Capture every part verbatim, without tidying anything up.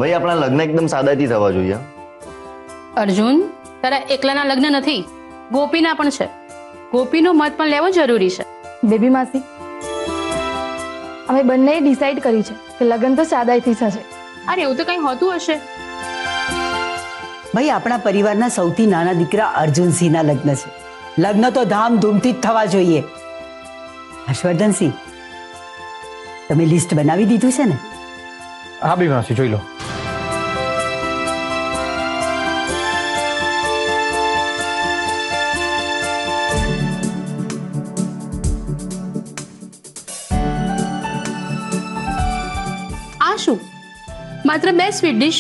ભાઈ આપણા લગ્ન એકદમ સાદાઈથી થવા જોઈએ. અર્જુન, તારા એકલાના લગ્ન નથી, ગોપીના પણ છે. ગોપીનો મત પણ લેવો જરૂરી છે. બેબી માસી, અમે બંનેએ ડિસાઈડ કરી છે કે લગ્ન તો સાદાઈથી થશે. અરે એવું તો કઈ હોતું હશે. ભાઈ આપણા પરિવારના સૌથી નાના દીકરા અર્જુનસિંહના લગ્ન છે. લગ્ન તો ધામધૂમથી જ થવા જોઈએ. હર્ષવર્ધનસિંહ, તમે લિસ્ટ બનાવી દીધું છે ને? હા બી માસી, જોઈ લો. આ શું? માત્ર બે સ્વીટ ડીશ?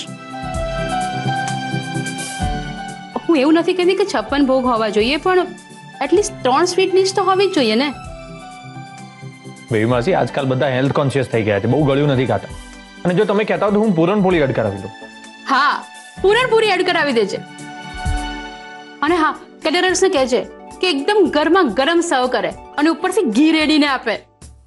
હું એવું નથી કહેતી કે છપ્પન ભોગ હોવા જોઈએ, પણ એટલીસ્ટ ત્રણ સ્વીટ ડીશ તો હોવી જ જોઈએ ને. બેબી માસી, આજકાલ બધા હેલ્થ કોન્શિયસ થઈ ગયા છે, બહુ ગળ્યું નથી ખાતા. અને જો તમે કહેતા હો તો હું પૂરણપોળી એડ કરાવી દઉં. હા, પૂરણપૂરી એડ કરાવી દેજે. અને હા, કેટરર્સને કહેજે કે એકદમ ગરમા ગરમ સર્વ કરે અને ઉપરથી ઘી રેડીને આપે.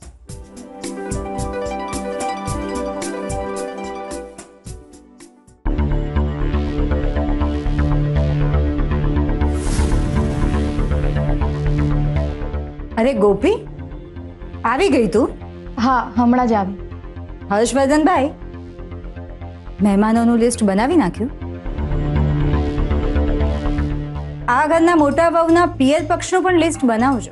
અરે ગોપી, આવી ગઈ તું? હા, હમણાં જ આવી. હર્ષવર્ધનભાઈ, મહેમાનોનું લિસ્ટ બનાવી નાખ્યું? આ ઘરના મોટા વહુના પિયર પક્ષનું પણ લિસ્ટ બનાવજો.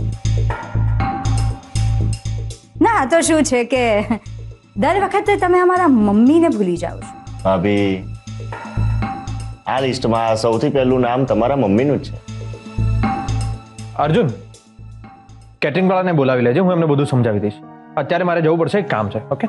ના, આ તો શું છે કે દર વખતે તમે અમારા મમ્મીને ભૂલી જાઓ છો. ભાભી, આ લિસ્ટમાં સૌથી પહેલું નામ તમારા મમ્મીનું જ છે. અર્જુન, કેટરિંગ વાળાને બોલાવી લેજે, હું એમને બધું સમજાવી દઈશ. અત્યારે મારે જવું પડશે, એક કામ છે. ઓકે?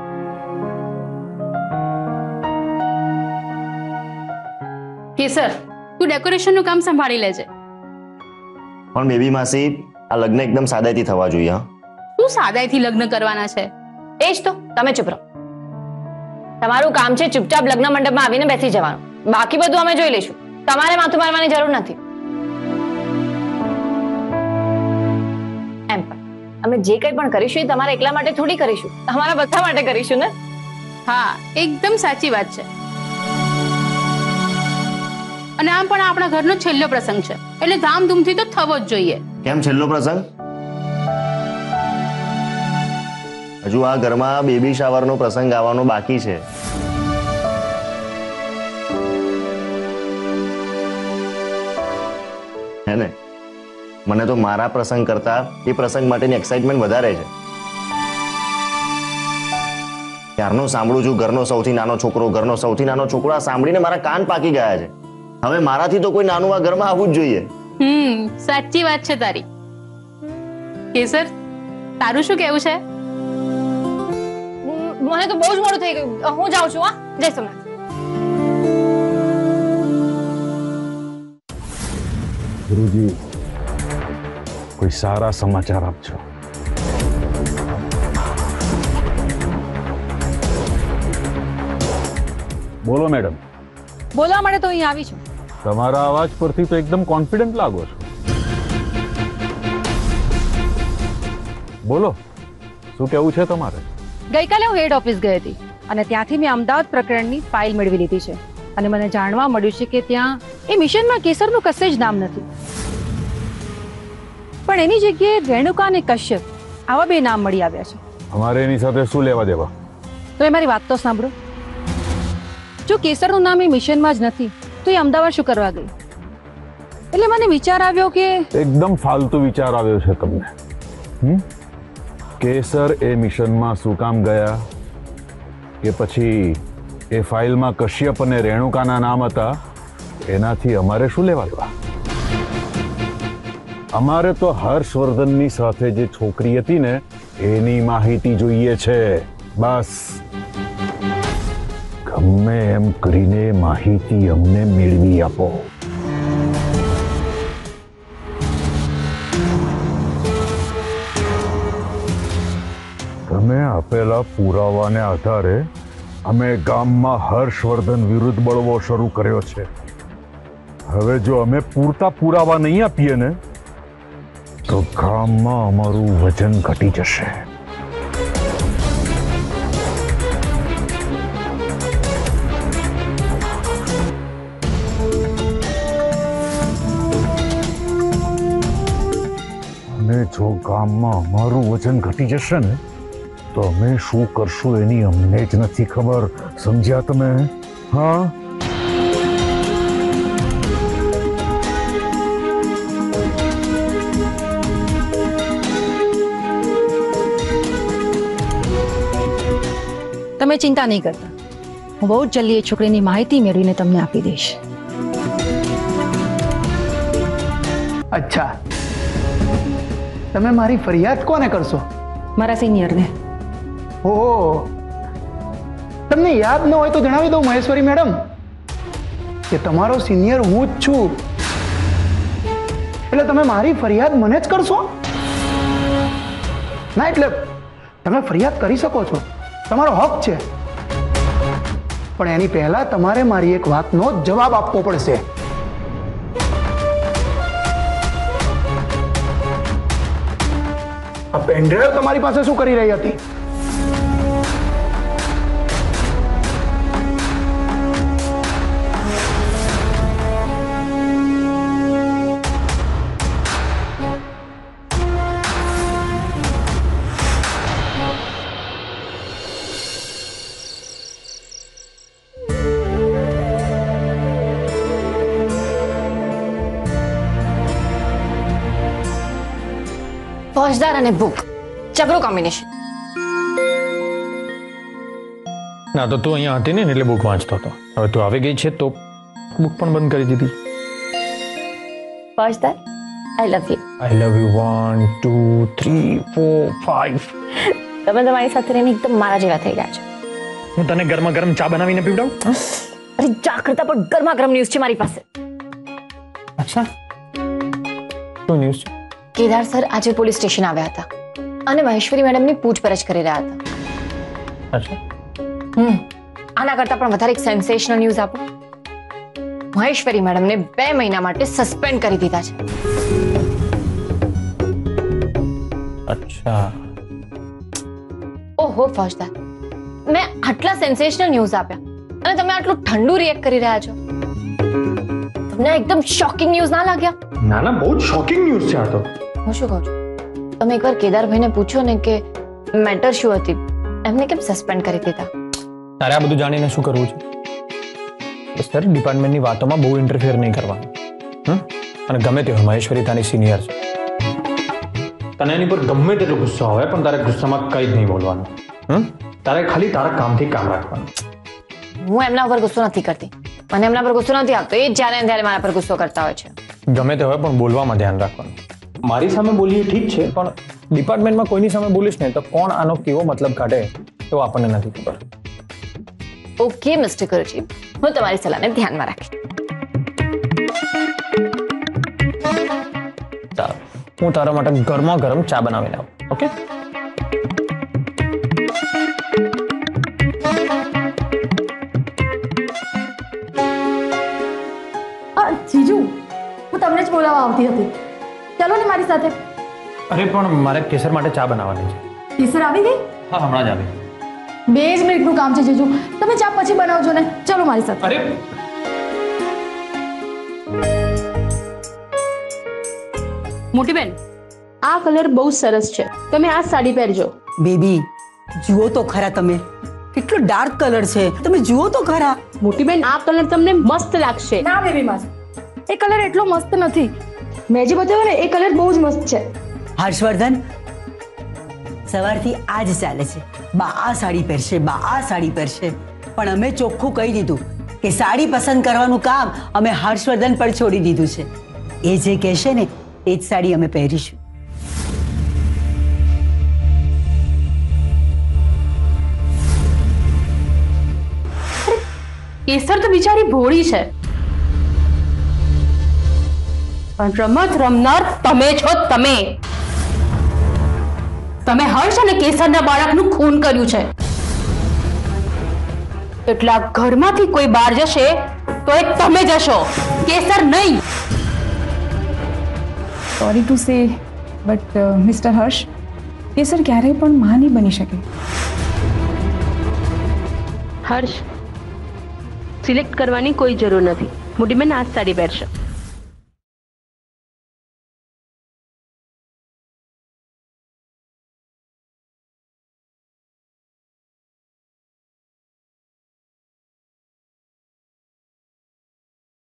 કેસર, તું ડેકોરેશનનું કામ સંભાળી લેજે. પણ બેબી માસી, આ લગ્ન એકદમ સાદાઈથી થવા જોઈએ. હા, તું સાદાઈથી લગ્ન કરવાના છે? એ જ તો. તમે ચૂપ રહો. તમારું કામ છે ચૂપચાપ લગ્ન મંડપમાં આવીને બેસી જવાનું. બાકી બધું અમે જોઈ લઈશું. તમારે માથું મારવાની જરૂર નથી. એમ પણ અમે જે કંઈ પણ કરીશું એ તમારા એકલા માટે થોડી કરીશું, તમારા બધા માટે કરીશું ને. હા, એકદમ સાચી વાત છે. અને આમ પણ આપણા ઘરનો છેલ્લો પ્રસંગ છે, એટલે ધામધૂમથી તો થવો જ જોઈએ. કેમ છેલ્લો પ્રસંગ? હજુ આ ઘરમાં બેબી શાવરનો પ્રસંગ આવવાનો બાકી છે. હે ને? મને તો મારા પ્રસંગ કરતા એ પ્રસંગ માટેની એક્સાઇટમેન્ટ વધારે છે. ત્યારનો સાંભળું છું ઘરનો સૌથી નાનો છોકરો, ઘરનો સૌથી નાનો છોકરો. આ સાંભળીને મારા કાન પાકી ગયા છે. હવે મારાથી તો કોઈ નાનું આ ઘરમાં આવવું જ જોઈએ. હમ સાચી વાત છે તારી. કેસર, તારું શું કેવું છે? મને તો બહુ જ મોડું થઈ ગયું, હું જાઉં છું. હા, જય સોમનાથ. ગુરુજી, કોઈ સારા સમાચાર આપજો. બોલો મેડમ. બોલવા માટે તો અહીં આવી છું. તમારા અવાજ પરથી તો એકદમ કોન્ફિડન્ટ લાગો છો. બોલો, શું કહેવું છે તમારે? ગઈકાલે હું હેડ ઓફિસ ગઈ હતી અને ત્યાંથી મેં અમદાવાદ પ્રકરણની ફાઇલ મેળવી લીધી છે અને મને જાણવા મળ્યું છે કે ત્યાં એ મિશનમાં કેસરનું કશે જ નામ નથી, પણ એની જગ્યાએ રેણુકા અને કશ્યપ આવા બે નામ મળી આવ્યા છે. અમારે એની સાથે શું લેવા દેવા? તો એ મારી વાત તો સાંભળો. જો કેસરનું નામ એ મિશનમાં જ નથી તો એ અમદાવાદ શું કરવા ગઈ? એટલે મને વિચાર આવ્યો કે એકદમ ફાલતુ વિચાર આવ્યો છે તમને. હમ કેસર એ મિશનમાં શું કામ ગયા, કે પછી એ ફાઇલમાં કશ્યપ અને રેણુકાના નામ હતા, એનાથી અમારે શું લેવા દેવા? અમારે તો હર્ષવર્ધનની સાથે જે છોકરી હતી ને એની માહિતી જોઈએ છે. બસ ગમે એમ કરીને માહિતી અમને મેળવી આપો. તમે આપેલા પુરાવાને આધારે અમે ગામમાં હર્ષવર્ધન વિરુદ્ધ બળવો શરૂ કર્યો છે. હવે જો અમે પૂરતા પુરાવા નહીં આપીએ ને તો ગામમાં અમારું વજન ઘટી જશે. જો ગામમાં અમારું વજન ઘટી જશે ને તો અમે શું કરશું એની અમને જ નથી ખબર. સમજ્યા તમે? હા. તમે ચિંતા નહીં કરતા, હું બહુ જ જલ્દી એ છોકરીની માહિતી મેળવીને તમને આપી દઈશ. અચ્છા, તમે મારી ફરિયાદ કોને કરશો? મારા સિનિયરને. ઓહો, તમને યાદ ન હોય તો જણાવી દઉં મહેશ્વરી મેડમ કે તમારો સિનિયર હું જ છું. એટલે તમે મારી ફરિયાદ મને જ કરશો? ના, એટલે તમે ફરિયાદ કરી શકો છો, તમારો હક છે, પણ એની પહેલા તમારે મારી એક વાતનો જવાબ આપવો પડશે. આ પેનડ્રાઈવ તમારી પાસે શું કરી રહી હતી? ફોજદાર અને બુક, જબરું કોમ્બિનેશન. ના તો તું અહીંયા હતી ને એટલે બુક વાંચતો હતો. હવે તું આવી ગઈ છે તો બુક પણ બંધ કરી દીધી. ફોજદાર, I love you. I love you one two three four five. તમે તમારી સાથે રહીને એકદમ મારા જેવા થઈ ગયા છો. હું તને ગરમા ગરમ ચા બનાવીને પીવડાવું? અરે ચા કરતા પણ ગરમા ગરમ ન્યૂઝ છે મારી પાસે. અચ્છા, શું ન્યૂઝ છે? કેદાર સર આજે પોલીસ સ્ટેશન આવ્યા હતા અને મહેશ્વરી મેડમની પૂછપરછ કરી રહ્યા હતા. અચ્છા. હમ આના કરતા પણ વધારે એક સેન્સેશનલ ન્યૂઝ આપો. મહેશ્વરી મેડમને બે મહિના માટે સસ્પેન્ડ કરી દીધા છે. અચ્છા. ઓહો ફોજદાર, મેં આટલા સેન્સેશનલ ન્યૂઝ આપ્યા અને તમે આટલું ઠંડુ રિએક્ટ કરી રહ્યા છો. તમને એકદમ શોકિંગ ન્યૂઝ ના લાગ્યા? ના ના, બહુ શોકિંગ ન્યૂઝ છે આ તો. હું શું કહું છું, તમે એકવાર કેદારભાઈને પૂછો ને કે મેટર શું હતી, એમને કેમ સસ્પેન્ડ કરી દીધા? તારે આ બધું જાણીને શું કરવું છે? બસ તારે ડિપાર્ટમેન્ટની વાતોમાં બહુ ઇન્ટરફિયર નહીં કરવાનું. હમ અને ગમે તે હોય, મહેશ્વરી તારી સિનિયર છે. તને એની પર ગમે તેટલો ગુસ્સો આવે પણ તારે ગુસ્સામાં કંઈ જ નહીં બોલવાનું. હમ તારે ખાલી તારા કામથી કામ રાખવાનું. હું એમના પર ગુસ્સો નથી કરતી, મને એમના પર ગુસ્સો નથી આવતો, એ જ જ્યારે ને ત્યારે મારા પર ગુસ્સો કરતા હોય છે. ગમે તે હોય પણ બોલવામાં ધ્યાન રાખવાનું. મારી સામે બોલીએ ઠીક છે, પણ ડિપાર્ટમેન્ટમાં કોઈની સામે બોલીશ ને તો કોણ આનો કેવો મતલબ કાઢે તો આપણને નથી ખબર. ઓકે મિસ્ટર ગુરુજી, હું તમારી સલાહને ધ્યાનમાં રાખીશ. સારું, હું તારા માટે ગરમા ગરમ ચા બનાવીને આવું. ઓકે? જીજુ, હું તમને જ બોલાવવા આવતી હતી, ચાલો ને મારી સાથે. અરે પણ મારે કેસર માટે ચા બનાવવાની છે. કેસર આવી ગઈ? હા, હમણાં જ આવી. બે જ મિનિટનું કામ છે જીજુ, તમે ચા પછી બનાવજો ને. ચાલો મારી સાથે. અરે મોટી બેન, આ કલર બહુ સરસ છે, તમે આ સાડી પહેરજો. બેબી, જુઓ તો ખરા તમે, કેટલો ડાર્ક કલર છે, તમે જુઓ તો ખરા. મોટી બેન, આ કલર તમને મસ્ત લાગશે. ના બેબી માં, એ કલર એટલો મસ્ત નથી. મેં જે બતાવ્યો ને એ કલર બહુ જ મસ્ત છે. હર્ષવર્ધન, સવારથી આ જ ચાલે છે, બા આ સાડી પહેરશે, બા આ સાડી પહેરશે. પણ અમે ચોખ્ખું કહી દીધું કે સાડી પસંદ કરવાનું કામ અમે હર્ષવર્ધન પર છોડી દીધું છે. એ જે કહેશે ને એ જ સાડી અમે પહેરીશું. કેસર તો બિચારી ભોળી છે, પણ રમત રમનાર તમે છો. તમે તમે હર્ષ અને કેસરના બાળકનું ખૂન કર્યું છે. એટલા ઘરમાંથી કોઈ બહાર જશે તો એ તમે જશો, કેસર નહીં. Sorry to say but mister Harsh, Kesar ક્યારેય પણ માં નહીં બની શકે. હર્ષ, સિલેક્ટ કરવાની કોઈ જરૂર નથી. મોટી બેન આ જ સાડી પહેરશે.